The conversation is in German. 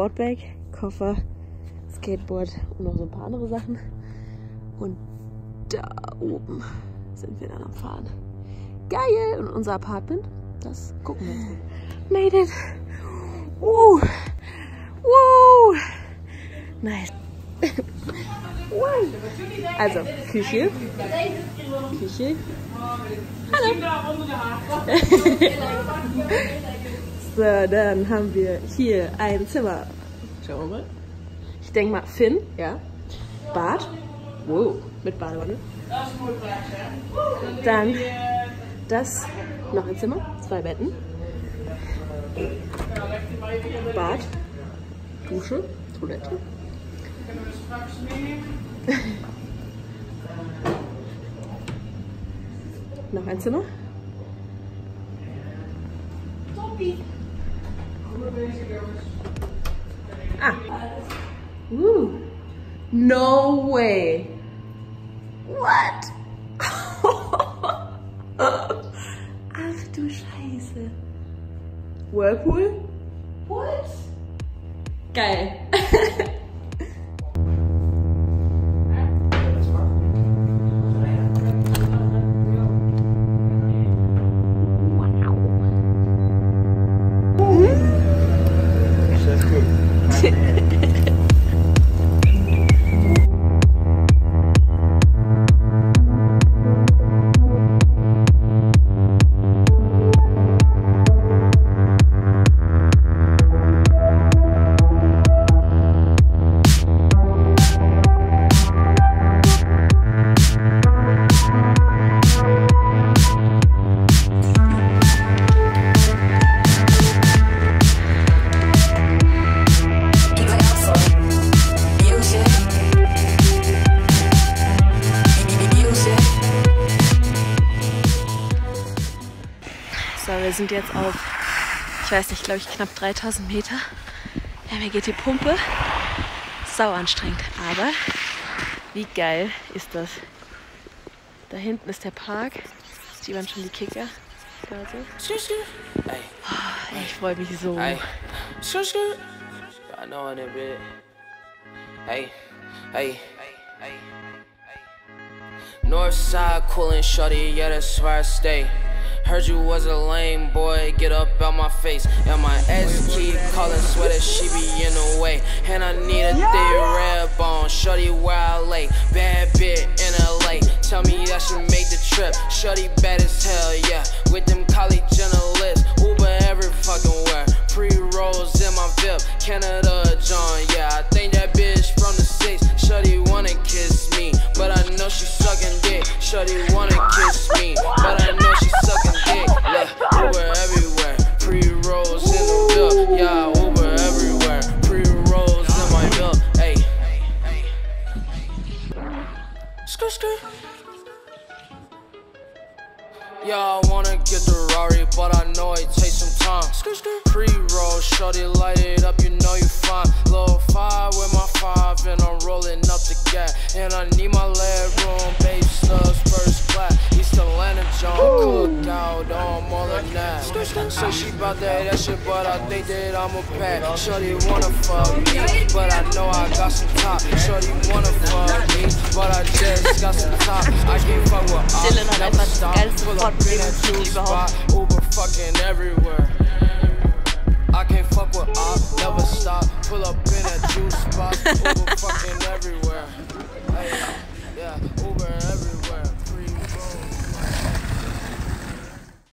Sportbag, Koffer, Skateboard und noch so ein paar andere Sachen. Und da oben sind wir dann am Fahren. Geil! Und unser Apartment, das gucken wir jetzt mal. Made it! Nice. Also, Küche. Hallo. So, dann haben wir hier ein Zimmer. Schauen wir mal. Ich denke mal Finn, ja. Bad. Wow, mit Badewanne. Dann das, noch ein Zimmer, 2 Betten. Bad, Dusche, Toilette. Noch ein Zimmer. Ah. No way. What? Ach du Scheiße. Whirlpool? What? Geil. So, wir sind jetzt auf, ich weiß nicht, glaube ich knapp 3000 Meter. Ja, mir geht die Pumpe. Sau anstrengend, aber wie geil ist das? Da hinten ist der Park. Die waren schon die Kicker. Oh, ich freue mich so. Northside coolin' shorty, yeah, that's where I stay. Heard you was a lame boy, get up out my face. And my ex keep calling, swear that she be in the way. And I need a thick red bone, shorty where I lay. Bad bitch in LA, tell me I should make the trip. Shorty bad as hell, yeah, with them college journalists. Uber every fucking where, pre-rolls in my VIP. Canada John, yeah, I think that bitch from the 6. Shorty wanna kiss me, but I know she sucking dick. Shorty wanna kiss me, but I know she sucking dick. Yeah, Uber everywhere, pre-rolls in the VIP. Yeah, Uber everywhere, pre-rolls in my VIP. Hey, skirt, skirt. Yeah, I wanna get the Rari, but I know it takes some time. Pre-roll, shorty light it up, you know you fine. Low 5 with my 5, and I'm rolling up the gas. And I need my leg room, babe slugs, first class. East Atlanta, John Cookout, I'm all of that. So she bout that shit, but I think that I'm a pack. Shorty wanna fuck me, but I know I got some top. Shorty wanna fuck me, but I just got some top. I can't fuck with all. Never stop, pull up in that juice spot. Uber fucking everywhere. I can't fuck with all, never stop. Pull up in that juice spot. Uber fucking everywhere. Hey, yeah, Uber everywhere.